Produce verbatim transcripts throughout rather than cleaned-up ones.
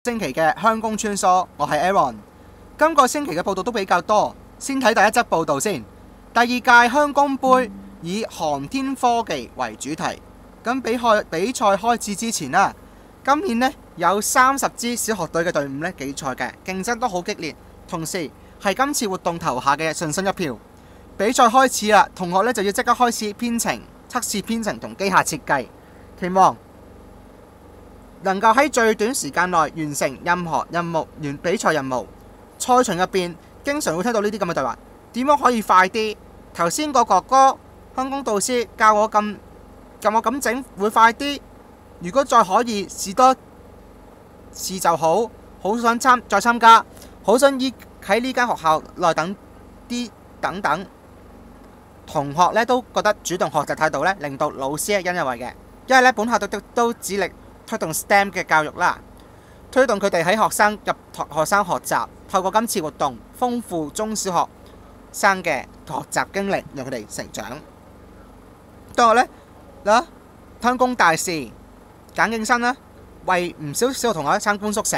星期嘅香工穿梭，我係 Aaron。今個星期嘅報道都比較多，先睇第一則報道先。第二屆香工杯以航天科技為主題，咁比賽比賽開始之前啦，今年呢有三十支小學隊嘅隊伍呢比賽嘅，競爭都好激烈。同時係今次活動投下嘅信心一票。比賽開始啦，同學呢就要即刻開始編程、測試編程同機械設計，期望能夠喺最短時間內完成任何任務完比賽任務。賽場入邊經常會聽到呢啲咁嘅對話，點樣可以快啲？頭先個哥哥香工導師教我咁教我咁整會快啲。如果再可以試多試就好，好想參再參加，好想依喺呢間學校內等啲等等。同學呢都覺得主動學習態度呢令到老師係欣慰嘅，因為呢本校都都都致力推動 S T E M 嘅教育啦，推動佢哋喺學生入學生學習，透過今次活動豐富中小學生嘅學習經歷，讓佢哋成長。當日呢，啦，香工大使簡敬生啦，為唔少小學同學參觀宿舍。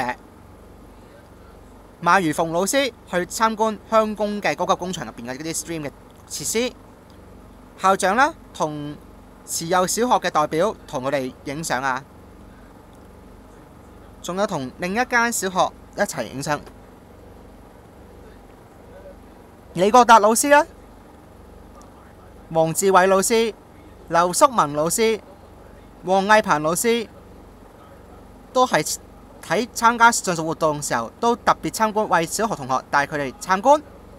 馬如鳳老師去參觀香工嘅嗰個工場入邊嘅嗰啲 stream 嘅設施。校長啦，同持有小學嘅代表同佢哋影相啊，仲有同另一間小學一齊影相。李國達老師啦，黃志偉老師、劉淑文老師、黃毅鵬老師都係喺參加上述活動嘅時候，都特別參觀，為小學同學帶佢哋參觀。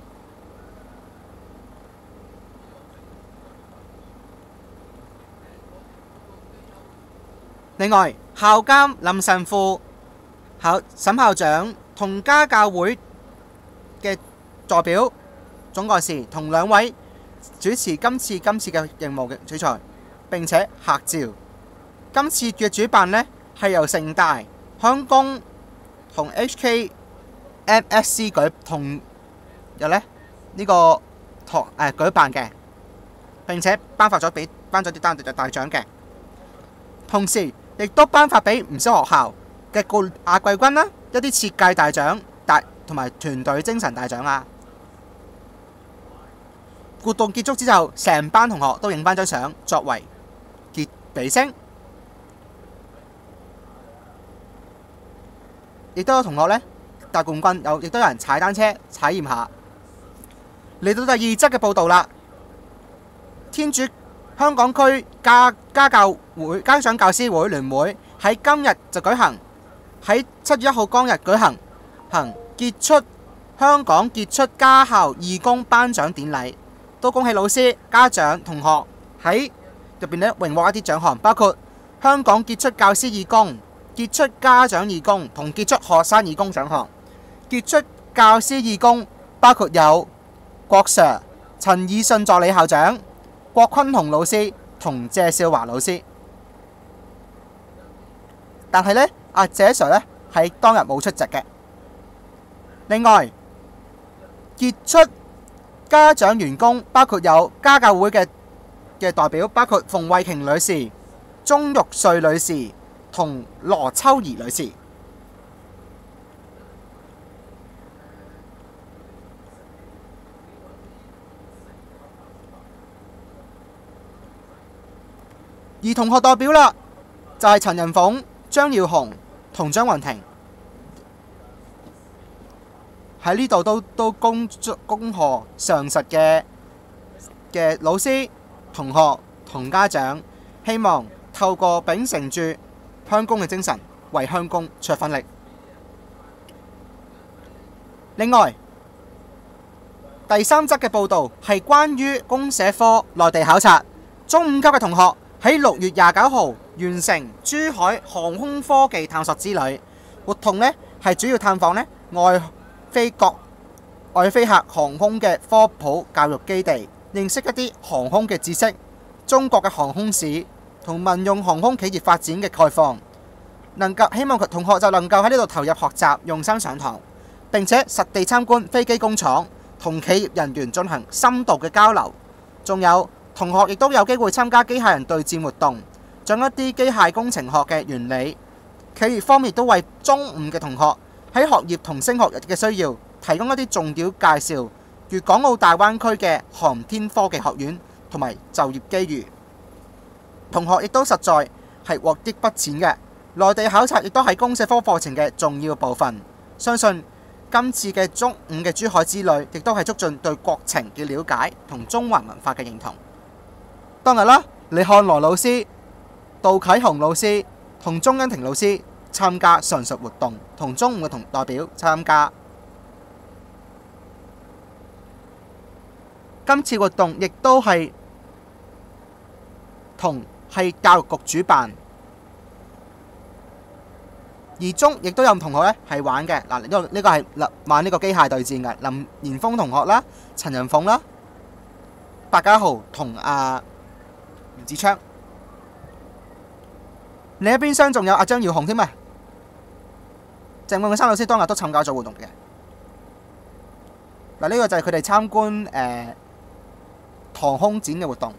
另外，校監林神父、校沈校長同家教會嘅代表總幹事同兩位主持今次今次嘅任務嘅取材，並且合照。今次嘅主辦呢係由城大、香工同 H K M S C 舉同日呢呢、呢個學誒、呃、舉辦嘅，並且頒發咗俾頒咗啲單獨嘅大獎嘅，同時亦都頒發俾唔少學校嘅冠亞季軍啦，一啲設計大獎大同埋團隊精神大獎啊！活動結束之後，成班同學都影翻張相作為結尾聲，亦都有同學呢大冠軍，有亦都有人踩單車踩驗下。嚟到第二則嘅報導啦，天主香港區家家教會家長教師會聯會喺今日就舉行，喺七月一號當日舉行行傑出香港傑出家校義工頒獎典禮，都恭喜老師、家長、同學喺入邊呢榮獲一啲獎項，包括香港傑出教師義工、傑出家長義工同傑出學生義工獎項。傑出教師義工包括有郭 Sir、陳以信助理校長、郭坤雄老師同謝少華老師，但係呢，阿謝 Sir 呢喺當日冇出席嘅。另外，傑出家長員工包括有家教會嘅嘅代表，包括馮慧瓊女士、鍾玉瑞女士同羅秋怡女士。而同學代表啦，就係陳仁鳳、張耀雄同張雲婷。喺呢度都都恭恭賀上述嘅嘅老師、同學同家長，希望透過秉承住香工嘅精神，為香工出一分力。另外，第三則嘅報導係關於公社科內地考察，中五級嘅同學喺六月廿九號完成珠海航空科技探索之旅。活動呢係主要探訪呢外飛國外飛客航空嘅科普教育基地，認識一啲航空嘅知識、中國嘅航空史同民用航空企業發展嘅概況。能夠希望同學就能夠喺呢度投入學習，用心上堂，並且實地參觀飛機工廠，同企業人員進行深度嘅交流。仲有同學亦都有機會參加機械人對戰活動，將一啲機械工程學嘅原理企業方面都為中五嘅同學喺學業同升學嘅需要提供一啲重點介紹粵港澳大灣區嘅航天科技學院同埋就業機遇。同學亦都實在係獲益不淺嘅。內地考察亦都係公社科課程嘅重要部分。相信今次嘅中五嘅珠海之旅，亦都係促進對國情嘅了解同中華文化嘅認同。當日啦，李漢羅老師、杜啟雄老師同鍾欣婷老師參加上述活動，同中五嘅同代表參加。今次活動亦都係同係教育局主辦。而中亦都有同學咧係玩嘅嗱，呢個呢個係玩呢個機械對戰嘅林延峰同學啦、陳仁鳳啦、白家豪同阿吳子昌。另一邊廂仲有阿張耀雄添啊！鄭永生老師當日都參加咗活動嘅嗱，呢個就係佢哋參觀誒航空展嘅活動。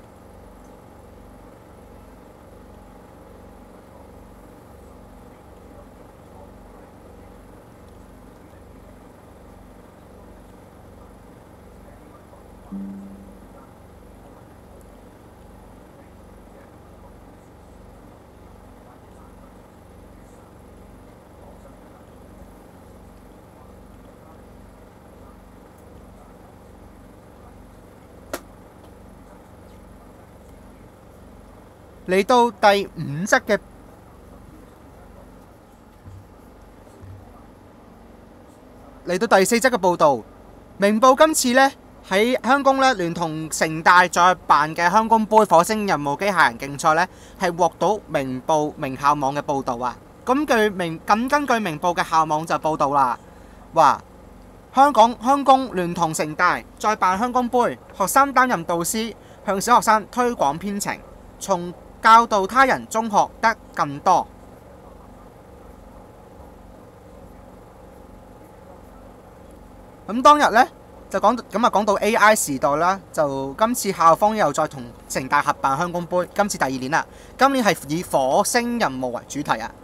嚟到第五則嘅嚟到第四則嘅報導，明報今次呢喺香港呢聯同城大再辦嘅香港杯火星任務機械人競賽呢，係獲到明報名校網嘅報導啊！咁據明咁根據明報嘅校網就報導啦，話香港香港聯同城大再辦香港杯，學生擔任導師，向小學生推廣編程，從教導他人中學得更多。咁當日呢，就講咁啊，講到 A I 時代啦，就今次校方又再同城大合辦香港杯，今次第二年啦。今年係以火星任務為主題啊。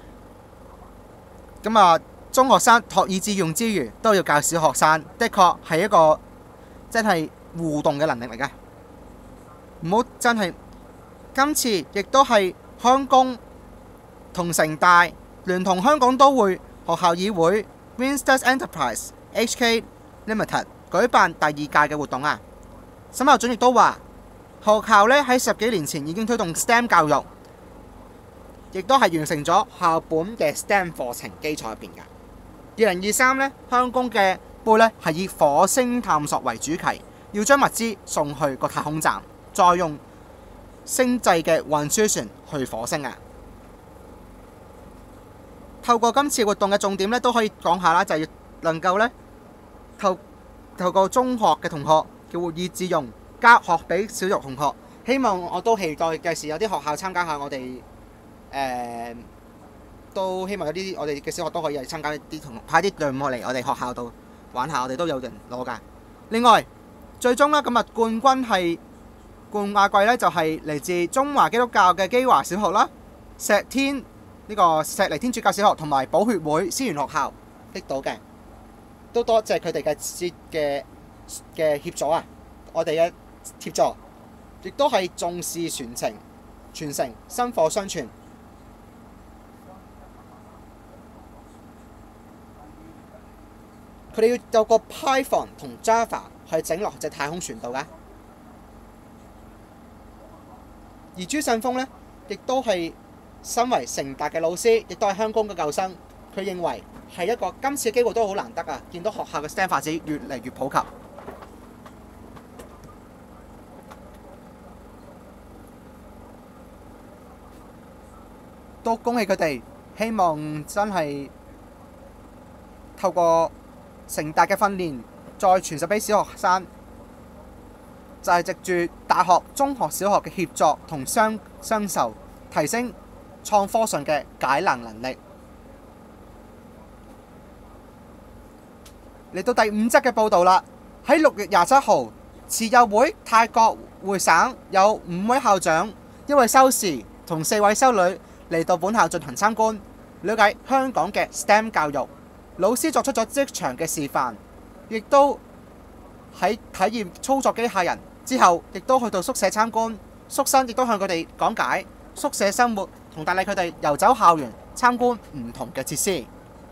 咁啊，中學生學以致用之餘，都要教小學生，的確係一個真係互動嘅能力嚟㗎。唔好真係。今次亦都係香港同城大聯同香港都會學校議會 Winsters Enterprise H K Limited 舉辦第二屆嘅活動啊！沈校長亦都話，學校呢喺十幾年前已經推動 S T E M 教育，亦都係完成咗校本嘅 S T E M 課程基礎入邊嘅。二零二三呢，香港嘅杯呢係以火星探索為主題，要將物資送去個太空站，再用星際嘅運輸船去火星啊！透過今次活動嘅重點咧，都可以講下啦，就係、是、能夠咧透透過中學嘅同學嘅以致用教學俾小學同學。希望我都期待嘅時有啲學校參加下我哋誒、呃，都希望有啲我哋嘅小學都可以參加啲同學派啲隊伍嚟我哋學校度玩下，我哋都有人攞㗎。另外，最終咧今日冠軍係。冠亞季咧就係嚟自中華基督教嘅基華小學啦、石天呢、這個石籬天主教小學同埋寶血會思源學校得到嘅，都多謝佢哋嘅嘅嘅協助啊！我哋嘅協助亦都係重視傳承、傳承、薪火相傳。佢哋要有個 Python 同 Java 去整落隻太空船度㗎。而朱信峰呢，亦都係身為城大嘅老師，亦都係香港嘅舊生。佢認為係一個今次嘅機會都好難得啊！見到學校嘅 S T E M 發展越嚟越普及，都恭喜佢哋。希望真係透過城大嘅訓練，再傳授俾小學生。就係藉住大學、中學、小學嘅協作同相相授，提升創科上嘅解難能力。嚟到第五則嘅報導啦，喺六月廿七號，慈幼會泰國會省有五位校長、一位修士同四位修女嚟到本校進行參觀。 了解香港嘅 S T E M 教育。老師作出咗職場嘅示範，亦都喺體驗操作機械人之後，亦都去到宿舍參觀。宿生亦都向佢哋講解宿舍生活，同帶領佢哋遊走校園參觀唔同嘅設施。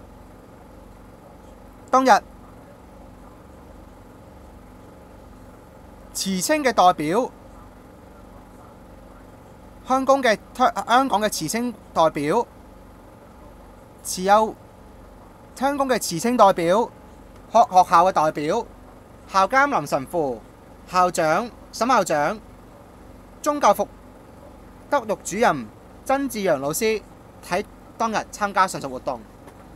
當日慈青嘅代表，香港嘅香港嘅慈青代表，持有香港嘅慈青代表，學學校嘅代表，校監林神父、校長、沈校長、宗教服德育主任曾志陽老師喺當日參加上述活動。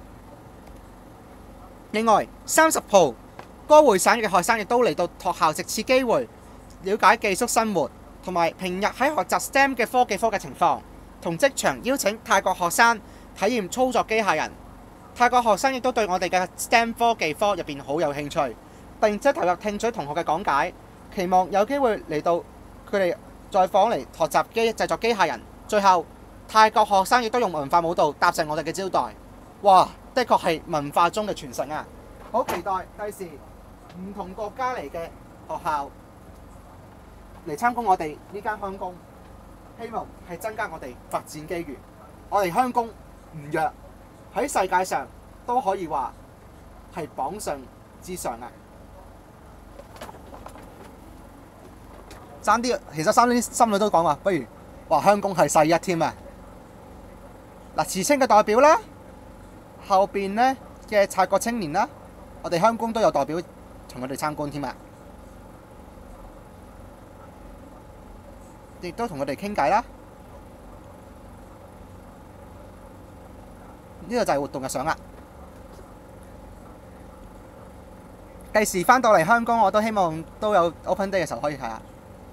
另外，三十號歌會省嘅學生亦都嚟到學校，藉此機會了解寄宿生活，同埋平日喺學習 S T E M 嘅科技科嘅情況，同職場邀請泰國學生體驗操作機械人。泰國學生亦都對我哋嘅 S T E M 科技科入邊好有興趣，並且投入聽取同學嘅講解，期望有機會嚟到佢哋再訪嚟學習機製作機械人。最後，泰國學生亦都用文化舞蹈答謝我哋嘅招待。哇！的確係文化中嘅傳承啊！好期待第時唔同國家嚟嘅學校嚟參觀我哋呢間鄉公，希望係增加我哋發展機遇。我哋鄉公唔弱，喺世界上都可以話係榜上之上啊！爭啲，其實爭啲心裏都講話，不如話鄉公係世一添啊！嗱，慈青嘅代表啦。後邊呢嘅泰國青年啦，我哋鄉公都有代表同佢哋參觀添啊，亦都同佢哋傾偈啦。呢個就係活動嘅相啦。第時返到嚟香港，我都希望都有 Open Day 嘅時候可以睇下。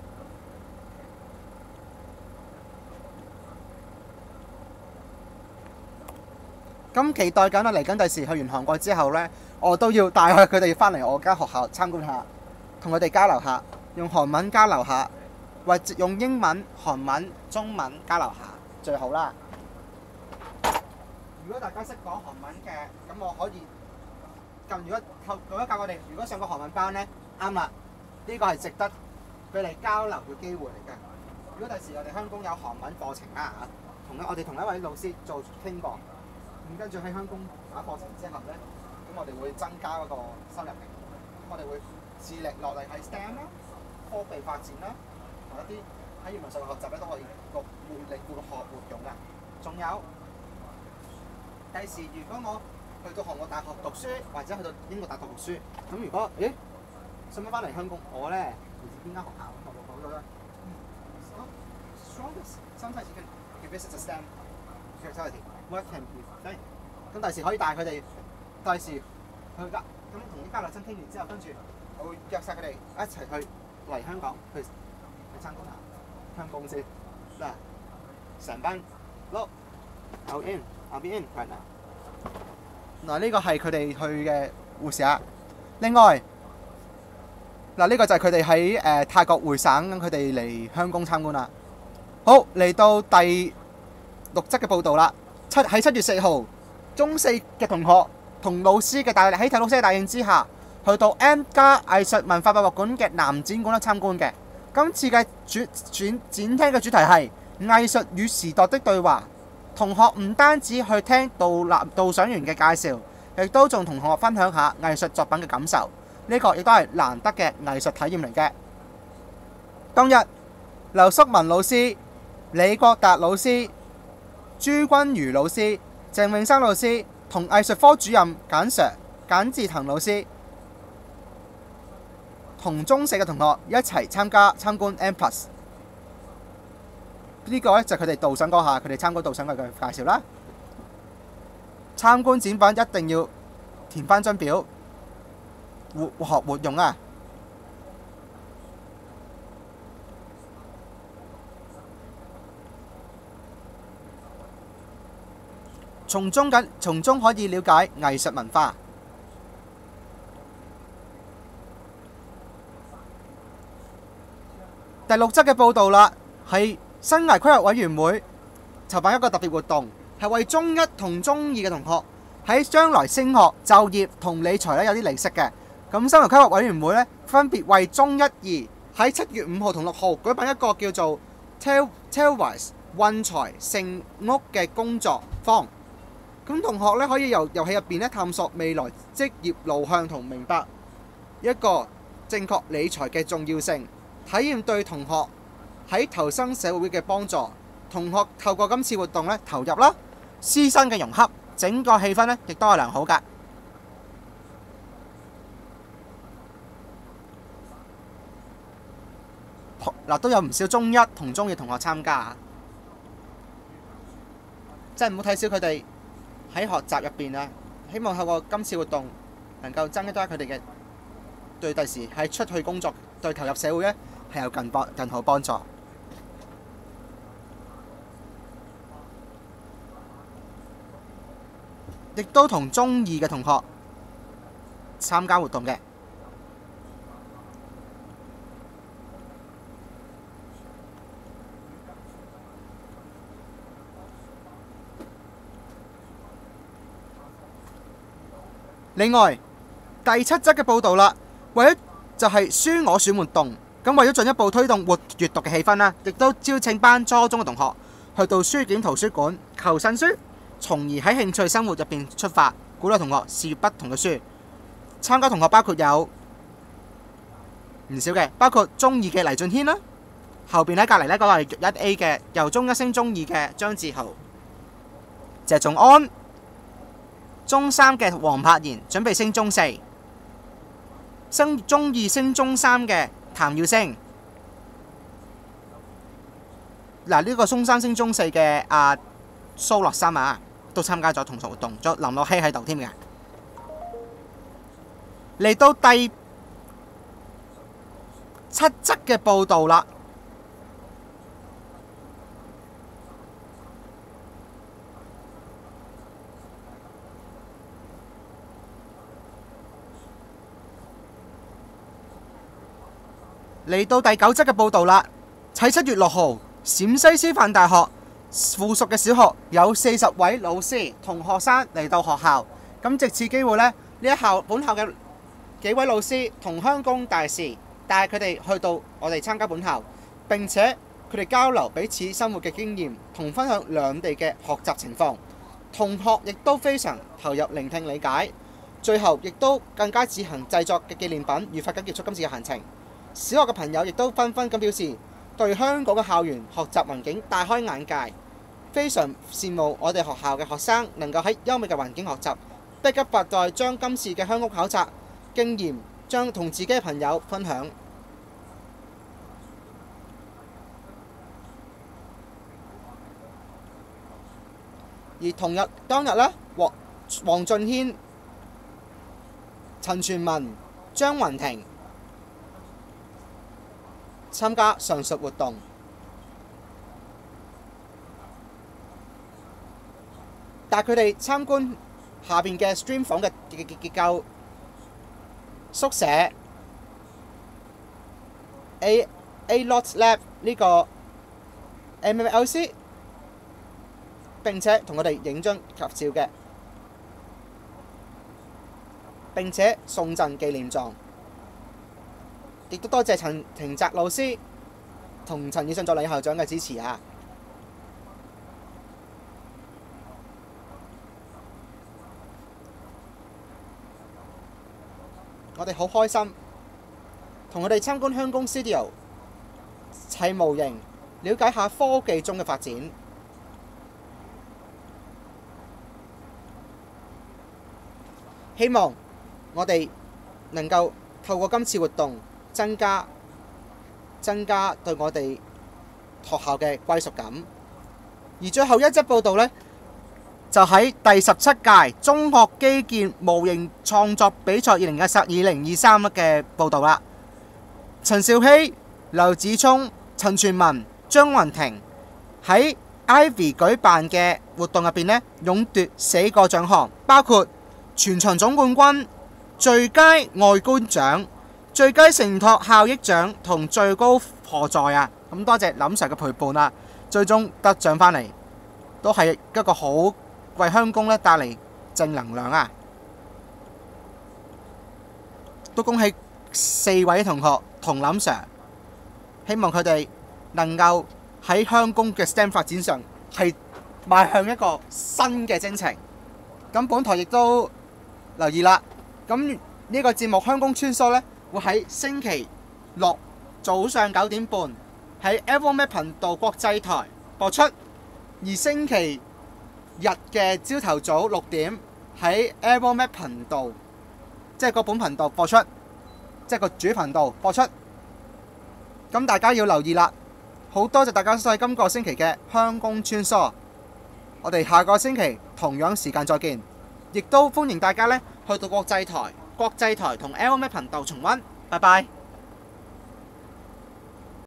咁期待緊啦！嚟緊第時去完韓國之後呢，我都要帶佢哋返嚟我間學校參觀下，同佢哋交流下，用韓文交流下，或者用英文、韓文、中文交流下最好啦。如果大家識講韓文嘅，咁我可以咁。如果透過一教我哋，如果上過韓文班呢，啱啦，呢個係值得俾你交流嘅機會嚟嘅。如果第時我哋香港有韓文課程啦嚇，同我哋同一位老師做傾過。咁跟住喺香港打課程之後咧，咁我哋會增加嗰個收入嘅。咁我哋會致力落嚟喺 S T E M 啦、科技發展啦，同一啲喺語文上嘅學習咧都可以個活力活學活用㗎。仲有第時如果我去到韓國大學讀書，或者去到英國大學讀書，咁如果咦想唔想翻嚟香港？我咧嚟自邊間學校？學學講到咧，strongest sometimes you can you can visit the S T E M facility. What can be done？ 咁第時可以帶佢哋，第時去家咁同啲交流生傾完之後，跟住我會約晒佢哋一齊去嚟香港去去參觀下香港先嗱，成班 look I'll in I'll be in right now。嗱，呢個係佢哋去嘅護士啊。另外嗱，呢個就係佢哋喺誒泰國會省，佢哋嚟香港參觀啦。好，嚟到第六則嘅報導啦。七喺七月四號，中四嘅同學同老師嘅帶領，喺體老師嘅帶領之下，去到 M+ 藝術文化博物館嘅南展館咧參觀嘅。今次嘅主展展廳嘅主題係藝術與時代的對話。同學唔單止去聽導覽導賞員嘅介紹，亦都仲同同學分享下藝術作品嘅感受。呢、這個亦都係難得嘅藝術體驗嚟嘅。當日，劉淑文老師、李國達老師、朱君如老師、鄭永生老師同藝術科主任簡 Sir 簡志騰老師同中四嘅同學一齊參加參觀 M plus。 呢個咧就係佢哋導賞嗰下，佢哋參觀導賞嘅介紹啦。參觀展品一定要填翻張表，活學活用啊！從中緊，從中可以了解藝術文化。第六則嘅報導啦，係生涯規劃委員會籌辦一個特別活動， 係為中一同中二嘅同學喺將來升學、就業同理財咧有啲利息嘅。咁生涯規劃委員會咧分別為中一、二喺七月五號同六號舉辦一個叫做 Tellwise 運財盛屋嘅工作坊。咁同學咧可以由遊戲入邊咧探索未來職業路向同明白一個正確理財嘅重要性，體驗對同學喺投身社會嘅幫助。同學透過今次活動咧投入啦，師生嘅融洽，整個氣氛咧亦都係良好㗎。嗱，都有唔少中一同中二同學參加，真係唔好睇小佢哋喺學習入邊啊！希望透過今次活動能夠增加佢哋嘅對第時喺出去工作、對投入社會咧係有更幫更好幫助。亦都同中二嘅同學參加活動嘅。另外第七則嘅報導啦，為咗就係書我選活動，咁為咗進一步推動活閱讀嘅氣氛啦，亦都招請班初中嘅同學去到書檢圖書館求新書，從而喺興趣生活入邊出發，鼓勵同學試閱不同嘅書。參加同學包括有唔少嘅，包括中二嘅黎俊軒啦，後邊喺隔離呢嗰個係一 A 嘅，由中一升中二嘅張志豪、謝仲安。中三嘅黃柏賢準備升中四，升中二升中三嘅譚耀星。嗱，呢個中三升中四嘅阿蘇樂森啊，都參加咗同學活動，仲有林樂希喺度添嘅。嚟到第七則嘅報導啦。嚟到第九則嘅報導啦，喺七月六號，陝西師範大學附屬嘅小學有四十位老師同學生嚟到學校，咁藉此機會呢，呢一校本校嘅幾位老師同鄉公大使帶佢哋去到我哋參加本校，並且佢哋交流彼此生活嘅經驗，同分享兩地嘅學習情況。同學亦都非常投入聆聽理解，最後亦都更加自行製作嘅紀念品，如法緊結束今次嘅行程。小學嘅朋友亦都紛紛咁表示對香港嘅校園學習環境大開眼界，非常羨慕我哋學校嘅學生能夠喺優美嘅環境學習，迫不及待將今次嘅鄉屋考察經驗將同自己嘅朋友分享。而同日當日呢，黃黃俊軒、陳全文、張雲婷參加上述活動，但佢哋參觀下邊嘅 stream 房嘅結結結構宿舍 A A Lot Lab 呢個 M M L C， 並且同我哋影張合照嘅，並且送贈紀念狀。亦都多謝陳庭澤老師同陳以信助理校長嘅支持啊！我哋好開心，同佢哋參觀鄉公 studio， 砌模型，了解下科技中嘅發展。希望我哋能夠透過今次活動，增加增加對我哋學校嘅歸屬感。而最後一則報導呢，就喺第十七屆中學基建模型創作比賽二零二三二零二三嘅報導啦。陳兆禧、劉子聰、陳全文、張雲婷喺 Ivy 舉辦嘅活動入邊呢，勇奪四個獎項，包括全場總冠軍、最佳外觀獎、最佳承托效益獎同最高荷載啊！咁多謝林 Sir 嘅陪伴啊，最終得獎返嚟。 都係一個好為香港咧帶嚟正能量啊！都恭喜四位同學同林 Sir， 希望佢哋能夠喺香港嘅 STEM 發展上係邁向一個新嘅征程。咁本台亦都留意啦，咁呢個節目《香港穿梭》呢，會喺星期六早上九點半喺 Evermap 頻道國際台播出，而星期日嘅朝頭早六點喺 Evermap 頻道，即係個本頻道播出，即係個主頻道播出。咁大家要留意啦，好多謝大家收睇今個星期嘅香港穿梭，我哋下個星期同樣時間再見，亦都歡迎大家呢去到國際台、國際台同 Evermap 頻道重溫，拜拜。